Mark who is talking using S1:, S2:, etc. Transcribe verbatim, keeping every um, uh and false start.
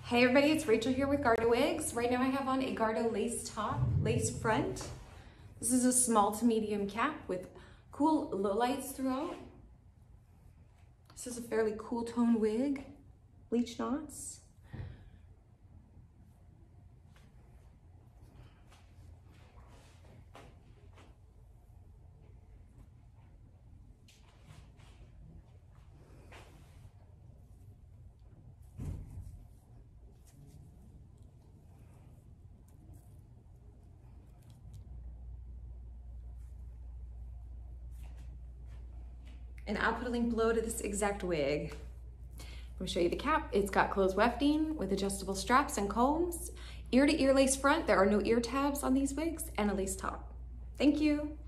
S1: Hey everybody, it's Rachel here with Gardeaux wigs. Right now I have on a Gardeaux lace top, lace front. This is a small to medium cap with cool lowlights throughout. This is a fairly cool tone wig, bleach knots. And I'll put a link below to this exact wig. I'm gonna show you the cap. It's got closed wefting with adjustable straps and combs, ear to ear lace front. There are no ear tabs on these wigs, and a lace top. Thank you.